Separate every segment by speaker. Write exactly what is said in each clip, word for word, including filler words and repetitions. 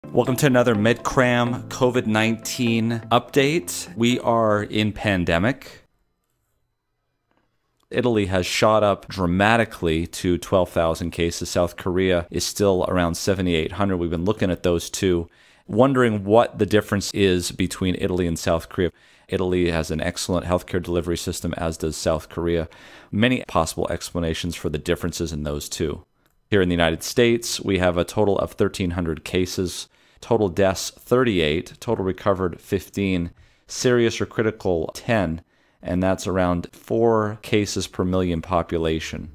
Speaker 1: Welcome to another MedCram COVID nineteen update. We are in pandemic. Italy has shot up dramatically to twelve thousand cases. South Korea is still around seventy-eight hundred. We've been looking at those two, wondering what the difference is between Italy and South Korea. Italy has an excellent healthcare delivery system, as does South Korea. Many possible explanations for the differences in those two. Here in the United States, we have a total of thirteen hundred cases. Total deaths, thirty-eight. Total recovered, fifteen. Serious or critical, ten. And that's around four cases per million population.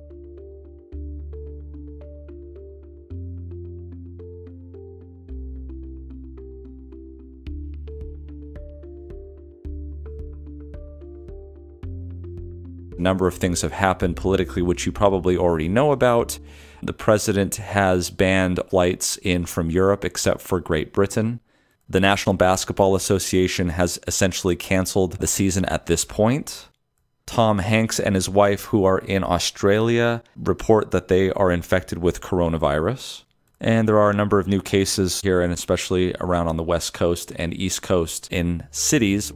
Speaker 1: A number of things have happened politically, which you probably already know about. The president has banned flights in from Europe except for Great Britain. The National Basketball Association has essentially canceled the season at this point. Tom Hanks and his wife, who are in Australia, report that they are infected with coronavirus. And there are a number of new cases here, and especially around on the West Coast and East Coast in cities.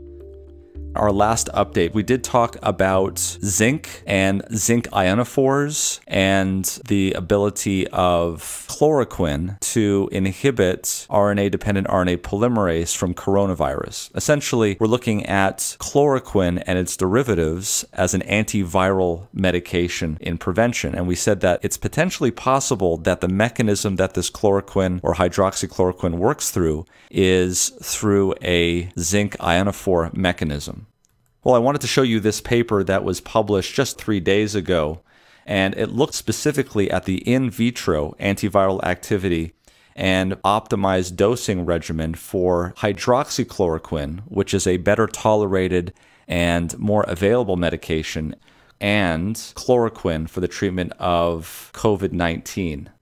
Speaker 1: Our last update, we did talk about zinc and zinc ionophores and the ability of chloroquine to inhibit R N A-dependent R N A polymerase from coronavirus. Essentially, we're looking at chloroquine and its derivatives as an antiviral medication in prevention. And we said that it's potentially possible that the mechanism that this chloroquine or hydroxychloroquine works through is through a zinc ionophore mechanism. Well, I wanted to show you this paper that was published just three days ago, and it looked specifically at the in vitro antiviral activity and optimized dosing regimen for hydroxychloroquine, which is a better tolerated and more available medication, and chloroquine for the treatment of COVID nineteen.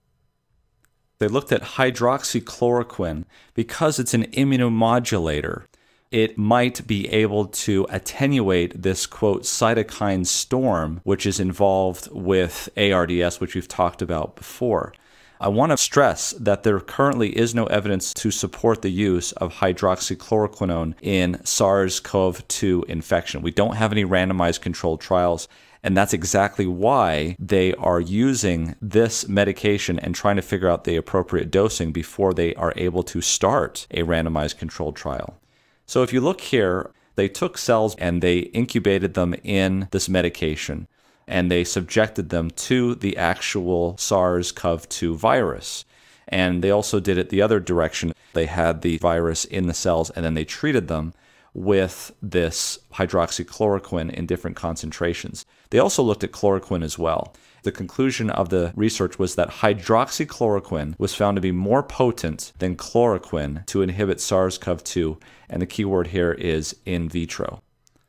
Speaker 1: They looked at hydroxychloroquine because it's an immunomodulator. It might be able to attenuate this, quote, cytokine storm, which is involved with A R D S, which we've talked about before. I want to stress that there currently is no evidence to support the use of hydroxychloroquine in SARS CoV two infection. We don't have any randomized controlled trials, and that's exactly why they are using this medication and trying to figure out the appropriate dosing before they are able to start a randomized controlled trial. So if you look here, they took cells and they incubated them in this medication, and they subjected them to the actual SARS CoV two virus. And they also did it the other direction. They had the virus in the cells, and then they treated them with this hydroxychloroquine in different concentrations. They also looked at chloroquine as well. The conclusion of the research was that hydroxychloroquine was found to be more potent than chloroquine to inhibit SARS CoV two, and the key word here is in vitro.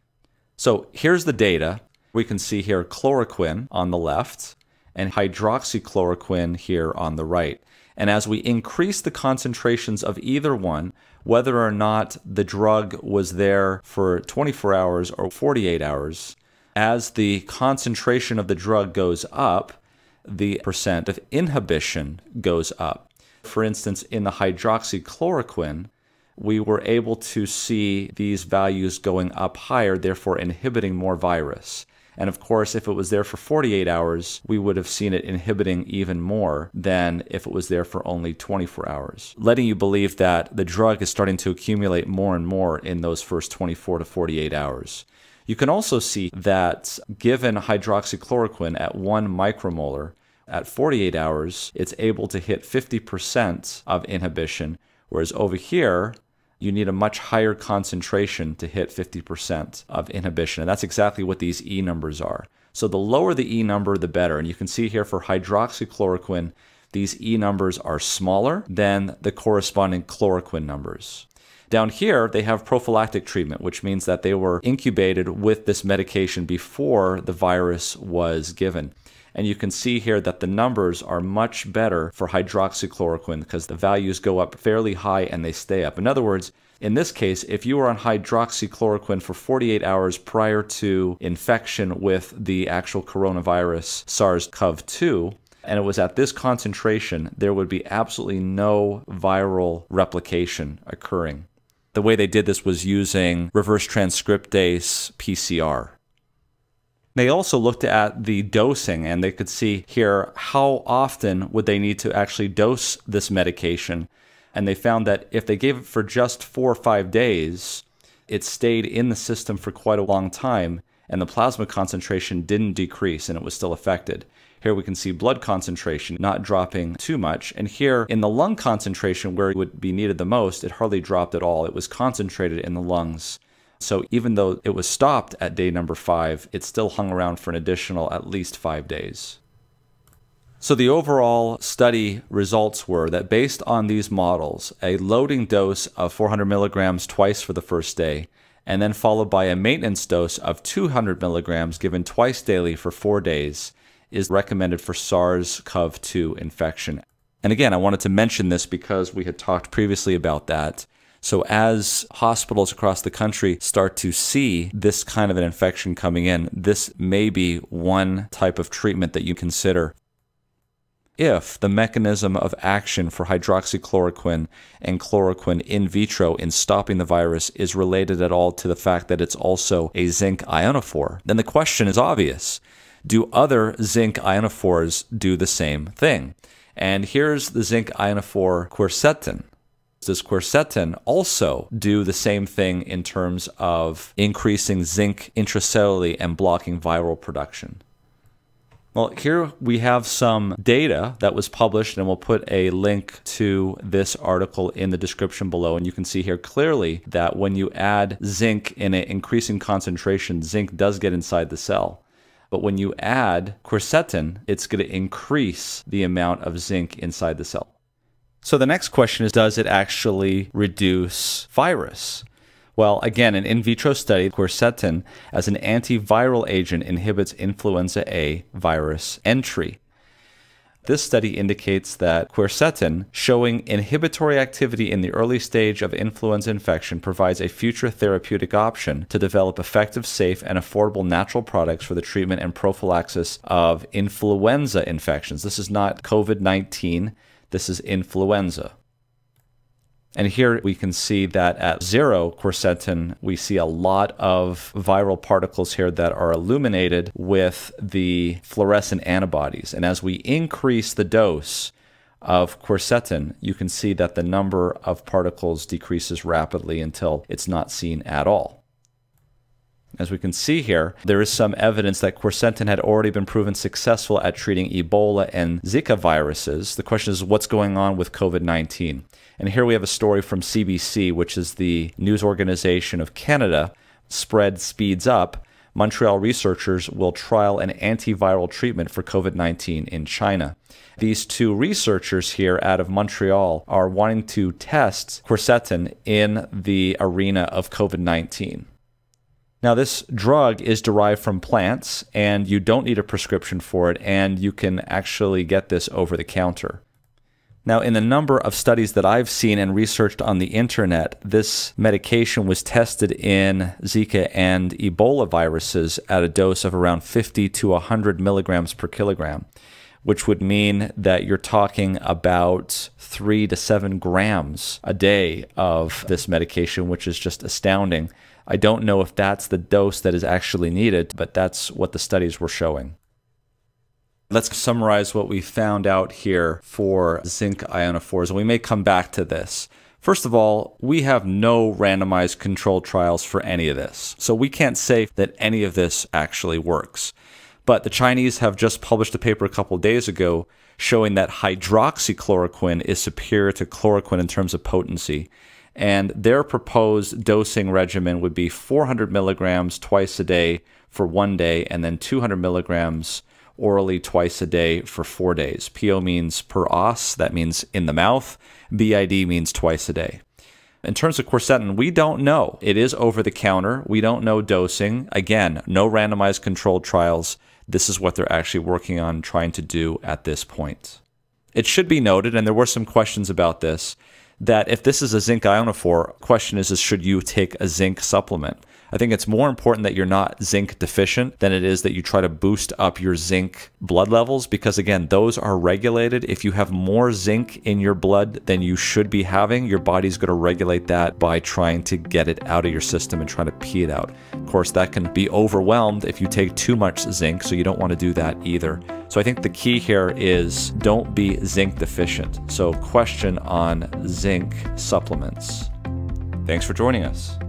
Speaker 1: So here's the data. We can see here chloroquine on the left and hydroxychloroquine here on the right. And as we increase the concentrations of either one, whether or not the drug was there for twenty-four hours or forty-eight hours, as the concentration of the drug goes up, the percent of inhibition goes up. For instance, in the hydroxychloroquine, we were able to see these values going up higher, therefore inhibiting more virus. And of course, if it was there for forty-eight hours, we would have seen it inhibiting even more than if it was there for only twenty-four hours, letting you believe that the drug is starting to accumulate more and more in those first twenty-four to forty-eight hours. You can also see that given hydroxychloroquine at one micromolar, at forty-eight hours, it's able to hit fifty percent of inhibition, whereas over here, you need a much higher concentration to hit fifty percent of inhibition. And that's exactly what these E numbers are. So the lower the E number, the better. And you can see here for hydroxychloroquine, these E numbers are smaller than the corresponding chloroquine numbers. Down here, they have prophylactic treatment, which means that they were incubated with this medication before the virus was given. And you can see here that the numbers are much better for hydroxychloroquine because the values go up fairly high and they stay up. In other words, in this case, if you were on hydroxychloroquine for forty-eight hours prior to infection with the actual coronavirus SARS CoV two, and it was at this concentration, there would be absolutely no viral replication occurring. The way they did this was using reverse transcriptase P C R. They also looked at the dosing, and they could see here how often would they need to actually dose this medication. And they found that if they gave it for just four or five days, it stayed in the system for quite a long time, and the plasma concentration didn't decrease, and it was still affected. Here we can see blood concentration not dropping too much, and here in the lung concentration, where it would be needed the most, it hardly dropped at all. It was concentrated in the lungs. So even though it was stopped at day number five, it still hung around for an additional at least five days. So the overall study results were that based on these models, a loading dose of four hundred milligrams twice for the first day, and then followed by a maintenance dose of two hundred milligrams given twice daily for four days, is recommended for SARS CoV two infection. And again, I wanted to mention this because we had talked previously about that. So as hospitals across the country start to see this kind of an infection coming in, this may be one type of treatment that you consider. If the mechanism of action for hydroxychloroquine and chloroquine in vitro in stopping the virus is related at all to the fact that it's also a zinc ionophore, then the question is obvious. Do other zinc ionophores do the same thing? And here's the zinc ionophore quercetin. Does quercetin also do the same thing in terms of increasing zinc intracellularly and blocking viral production? Well, here we have some data that was published, and we'll put a link to this article in the description below. And you can see here clearly that when you add zinc in an increasing concentration, zinc does get inside the cell. But when you add quercetin, it's going to increase the amount of zinc inside the cell. So the next question is, does it actually reduce virus? Well, again, an in vitro study, quercetin as an antiviral agent inhibits influenza A virus entry. This study indicates that quercetin, showing inhibitory activity in the early stage of influenza infection, provides a future therapeutic option to develop effective, safe, and affordable natural products for the treatment and prophylaxis of influenza infections. This is not COVID nineteen. This is influenza. And here we can see that at zero quercetin, we see a lot of viral particles here that are illuminated with the fluorescent antibodies. And as we increase the dose of quercetin, you can see that the number of particles decreases rapidly until it's not seen at all. As we can see here, there is some evidence that quercetin had already been proven successful at treating Ebola and Zika viruses. The question is, what's going on with COVID nineteen? And here we have a story from C B C, which is the news organization of Canada. Spread speeds up. Montreal researchers will trial an antiviral treatment for COVID nineteen in China. These two researchers here out of Montreal are wanting to test quercetin in the arena of COVID nineteen. Now, this drug is derived from plants, and you don't need a prescription for it, and you can actually get this over the counter. Now, in the number of studies that I've seen and researched on the internet, this medication was tested in Zika and Ebola viruses at a dose of around fifty to one hundred milligrams per kilogram, which would mean that you're talking about three to seven grams a day of this medication, which is just astounding. I don't know if that's the dose that is actually needed, but that's what the studies were showing. Let's summarize what we found out here for zinc ionophores, and we may come back to this. First of all, we have no randomized controlled trials for any of this, so we can't say that any of this actually works. But the Chinese have just published a paper a couple of days ago showing that hydroxychloroquine is superior to chloroquine in terms of potency. And their proposed dosing regimen would be four hundred milligrams twice a day for one day, and then two hundred milligrams orally twice a day for four days. P O means per os, that means in the mouth. B I D means twice a day. In terms of quercetin, we don't know. It is over the counter. We don't know dosing. Again, no randomized controlled trials. This is what they're actually working on trying to do at this point. It should be noted, and there were some questions about this, that if this is a zinc ionophore, question is, is should you take a zinc supplement? I think it's more important that you're not zinc deficient than it is that you try to boost up your zinc blood levels, because again, those are regulated. If you have more zinc in your blood than you should be having, your body's going to regulate that by trying to get it out of your system and trying to pee it out. Of course, that can be overwhelmed if you take too much zinc, so you don't want to do that either. So I think the key here is don't be zinc deficient. So question on zinc supplements. Thanks for joining us.